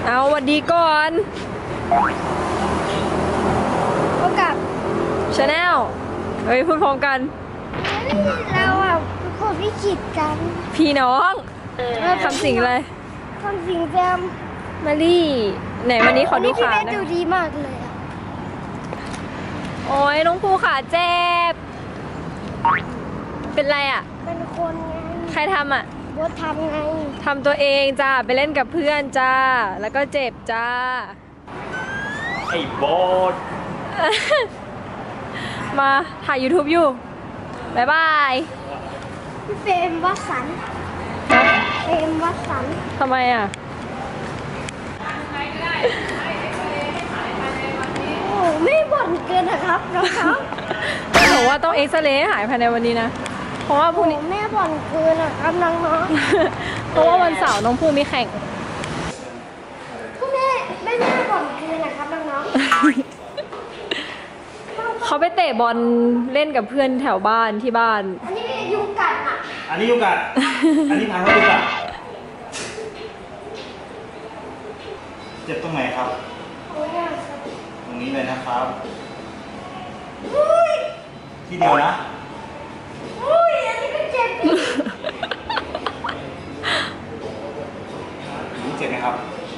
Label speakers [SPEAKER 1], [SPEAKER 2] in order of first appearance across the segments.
[SPEAKER 1] เอาสวัสดีก่อน
[SPEAKER 2] พบกับ
[SPEAKER 1] ชาแนลเฮ้ยพูดพร้อมกัน
[SPEAKER 2] เราเป็นคนพิจิตรกัน
[SPEAKER 1] พี่น้องทำสิ่งอะไร
[SPEAKER 2] ทำสิ่งแซม
[SPEAKER 1] มารี่ไหนวันนี้ขอดูขา
[SPEAKER 2] นะดูดีมากเลย
[SPEAKER 1] โอ้ยน้องภูขาเจ็บเป็นไรอ่ะ
[SPEAKER 2] เป็นคนไง
[SPEAKER 1] ใครทำอ่ะ
[SPEAKER 2] โบททำไง
[SPEAKER 1] ทำตัวเองจ้าไปเล่นกับเพื่อนจ้าแล้วก็เจ็บจ้า
[SPEAKER 3] ไอ้โบท
[SPEAKER 1] มาถ่าย YouTube อยู่บ๊ายบาย
[SPEAKER 2] พี่เฟรมวัสันเฟรมวัสัน
[SPEAKER 1] ทำไมอ่ะ
[SPEAKER 2] โอ้ไม่บ่นเกินนะครับนะครับ
[SPEAKER 1] แต่บอกว่าต้องเอ็กซเรย์หายภายในวันนี้นะเพราะว่าพรุ่งนี้
[SPEAKER 2] แม่บ่นเกินนะครับน้อง
[SPEAKER 1] ๆเพราะว่าวันเสาร์น้องภูมีแข่ง
[SPEAKER 2] คุณแม่บ่นเกินนะครับน้อง
[SPEAKER 1] เขาไปเตะบอลเล่นกับเพื่อนแถวบ้านที่บ้าน
[SPEAKER 2] อันนี้ยุงกัดอ่ะ
[SPEAKER 3] อันนี้ยุงกัดอันนี้พาเขายุงกัดเจ็บตรงไหนครับตรงนี้เลยนะครับที่เดียวนะ
[SPEAKER 2] อุ้ยอันนี้ก็เจ็บ
[SPEAKER 3] นี่เจ็บไหมครับ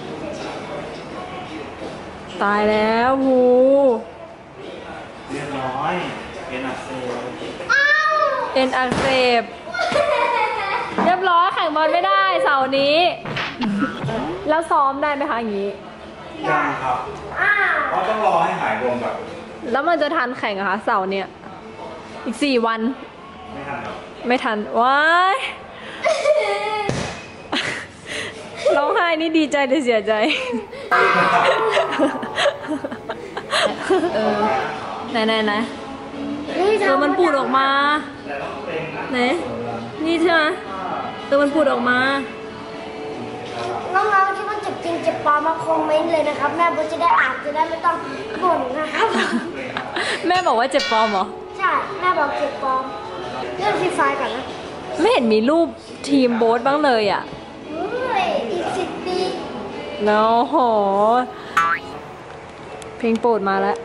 [SPEAKER 1] ตายแล้วภู
[SPEAKER 3] เรียบร้อยเอ็นอักเสบ
[SPEAKER 1] เอ็นอักเสบเรียบร้อยแข่งบอลไม่ได้เสาร์นี้แล้วซ้อมได้ไหมคะอย่างนี้
[SPEAKER 3] ยังครับเพราะต้องรอให้หายบวมก่อน
[SPEAKER 1] แล้วมันจะทันแข่งอะคะเสาร์เนี่ยอีก4 วัน
[SPEAKER 3] ไม่ทันครับ
[SPEAKER 1] ไม่ทันว้ายร้องไห้นี่ดีใจหรือเสียใจไหนมันปูดออกมาไหนนี่ใช่ไหมมันปูดออกมา
[SPEAKER 2] น้องๆที่มันเจ็บจริงเจ็บปลอมมาคอมเมนต์เลยนะครับแม่โบจะได้อ่านจะได้ไม่ต้องบ่นนะครับ
[SPEAKER 1] แม่บอกว่าเจ็บปลอมเหรอ
[SPEAKER 2] ใช่แม่บอกเจ็บปลอมเรื่องฟรีไฟก่อนนะ
[SPEAKER 1] ไม่เห็นมีรูปทีมโบ๊ทบ้างเลยอ่ะ
[SPEAKER 2] อีก10 ปี
[SPEAKER 1] แล้วโหเพลงโปรดมาแล้ว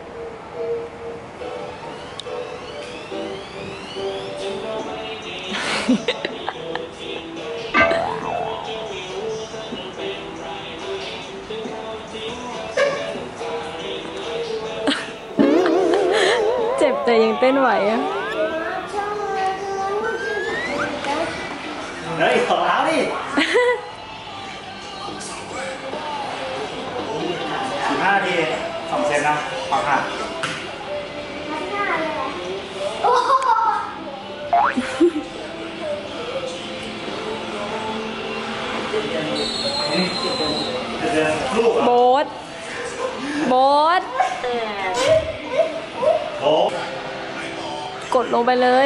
[SPEAKER 1] เจ็บแต่ยังเต้นไหวอ่ะ
[SPEAKER 3] เฮ้ยขอเท้าดิ15 นาที2 เซตนะขอค่ะ
[SPEAKER 1] โบ๊ทกดลงไปเลย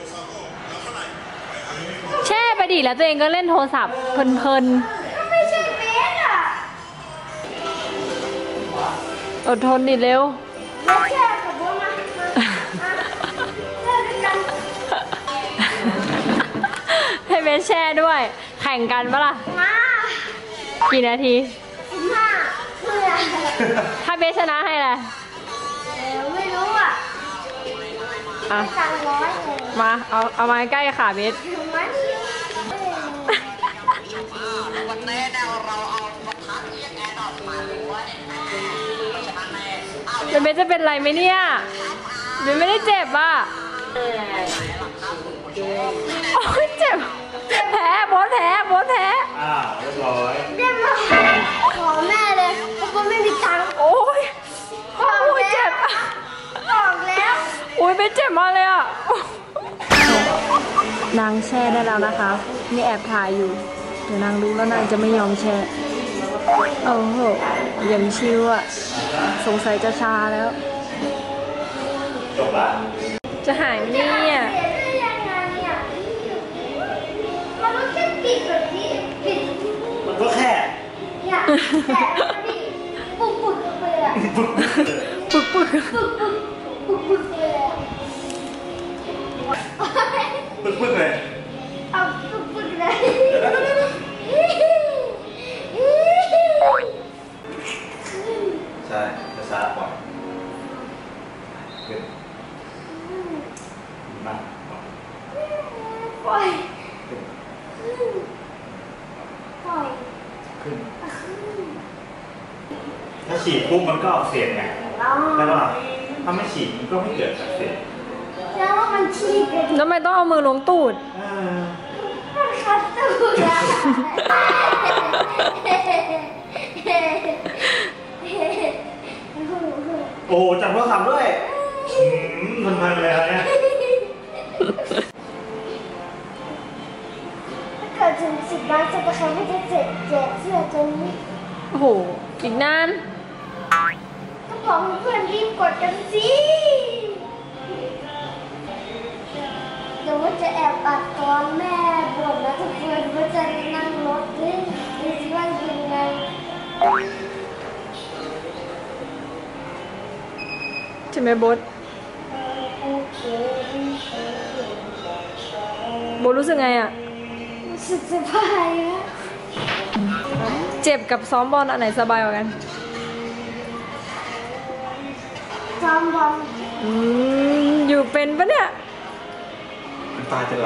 [SPEAKER 1] แช่ไปดิแล้วตัวเองก็เล่นโทรศัพท์เพลิน
[SPEAKER 2] ไม่ใช่เบสอ่ะ
[SPEAKER 1] อดทนดิเร็ว
[SPEAKER 2] ไม่แช่กับโบมาเล่นด้วยกัน
[SPEAKER 1] ให้เบสแช่ด้วยแข่งกันปะล่ะกี่นาที
[SPEAKER 2] 15เพื่อ
[SPEAKER 1] ถ้าเบสชนะให้อะไร
[SPEAKER 2] ไม่รู้อ่ะ
[SPEAKER 1] มาเอามาใกล้ขาเบส
[SPEAKER 4] วันนี้เราเอาประทัดยังไงดอกมาด้วย
[SPEAKER 1] เบสจะเป็นไรไหมเนี่ยเบสไม่ได้เจ็บอ่ะโอ้ยเจ็บแผลโบ๊ทแผล
[SPEAKER 3] เรียบร้อย
[SPEAKER 2] ขอแม่เลยเพราะว่าไม่มีตังค์
[SPEAKER 1] โอ้ยเจ็บ
[SPEAKER 2] บอกแล้ว
[SPEAKER 1] โอ้ยไม่เจ็บมาเลยอ่ะนางแช่ได้แล้วนะคะนี่แอบถ่ายอยู่เดี๋ยวนางรู้แล้วนางจะไม่ยอมแช่โอ้โหยังชิวอ่ะสงสัยจะชาแล้ว
[SPEAKER 3] จบละ
[SPEAKER 1] จะหายไหมเนี่ย
[SPEAKER 2] มันก็แค่ปิดแบบนี้ปิด
[SPEAKER 3] มันก็แค่
[SPEAKER 2] เนี่ยปุกไปเลยอะ
[SPEAKER 1] ปึก
[SPEAKER 2] เลยอะ
[SPEAKER 3] ปึกเลย
[SPEAKER 2] เอาปึกเลยปล่อยปล่อย
[SPEAKER 3] ขึ้น ถ้าฉีดปุ๊บมันก็อักเสบไง
[SPEAKER 2] อ๋อ
[SPEAKER 3] แล้วก็ถ้าไม่ฉีดมันก็ไม่เกิดอักเสบ
[SPEAKER 2] แล้วว่ามันฉีกเลย
[SPEAKER 1] แล้วทำไมต้องเอามือลงตูด
[SPEAKER 2] มันคัดตูดอะ
[SPEAKER 3] โอ้จับโทรศัพท์ด้วยมันเลยอะไรเนี่ย
[SPEAKER 2] ถ้าเกิดถึง10 ล้านสัปดาห์ไม่จะแจกเสื้อตัวนี้
[SPEAKER 1] โอ้โห อีกนาน
[SPEAKER 2] ก็บอกเพื่อนรีบกดกันสิเดี๋ยวว่าจะแอบอัดตอนแม่บ่นนะทุกคนว่าจะนั่งรถเล่นดูสิว่าเป็นไง
[SPEAKER 1] ใช่ไหมโบทโบทรู้สึกไงอะ
[SPEAKER 2] รู้สึกสบายนะ
[SPEAKER 1] เจ็บกับซ้อมบอลอันไหนสบายกว่ากัน
[SPEAKER 2] จอมบอล
[SPEAKER 1] อยู่เป็นปะเนี่ย
[SPEAKER 3] น้ำตาจะไหล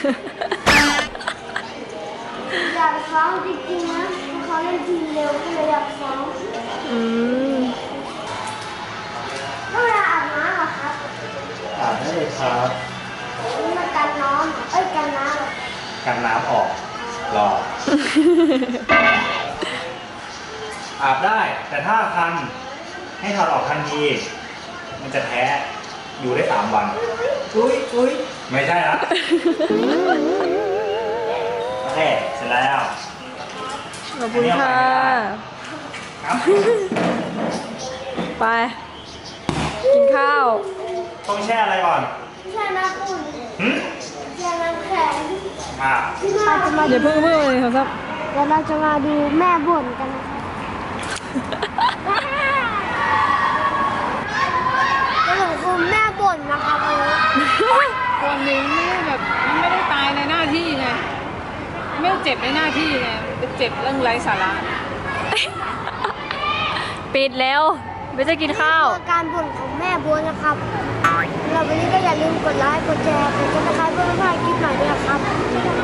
[SPEAKER 2] อยากซ้อมจริงๆนะเพราะเขาเล่นทีมเร็วก็เลยอยากซ้อม
[SPEAKER 1] อืม
[SPEAKER 2] แล้วเวลาอาบน้ำเหรอครับ
[SPEAKER 3] อ่านได้เลยครับ
[SPEAKER 2] นี่มากันน้องกันน้ำเหรอ
[SPEAKER 3] กันน้ำออกรอ อาบได้ แต่ถ้าคันให้ถอดออกทันที มันจะแท้อยู่ได้3 วัน อุ้ยไม่ใช่ละโอเค เสร็จแล้ว
[SPEAKER 1] ขอบคุณค่ะ
[SPEAKER 3] ครับ
[SPEAKER 1] ไป กินข้าว
[SPEAKER 3] ต้องแช่อะไรก่อน
[SPEAKER 2] แช่น้ำอุ่น
[SPEAKER 3] หึ
[SPEAKER 2] แช่น้ำแข็ง
[SPEAKER 3] อ่ะ
[SPEAKER 2] เราจะมา
[SPEAKER 1] อย่าเพิ่งเลยครับ
[SPEAKER 2] เดี๋ยวเราจะมาดูแม่บ่นกันนะคะจะหลงคุณแม่บ่นนะครับวันนี้
[SPEAKER 5] คนหนึ่งไม่ได้แบบไม่ได้ตายในหน้าที่ไงไม่ได้เจ็บในหน้าที่ไงเจ็บเรื่องไร้สาระ
[SPEAKER 1] ปิดแล้ว ไม่จะกินข้าว
[SPEAKER 2] นี่คือการบ่นของแม่บัวนะครับเราวันนี้ก็อย่าลืมกดไลค์ กดแชร์ กดซับสไครป์เพื่อไม่พลาดคลิปใหม่ด้วยนะครับ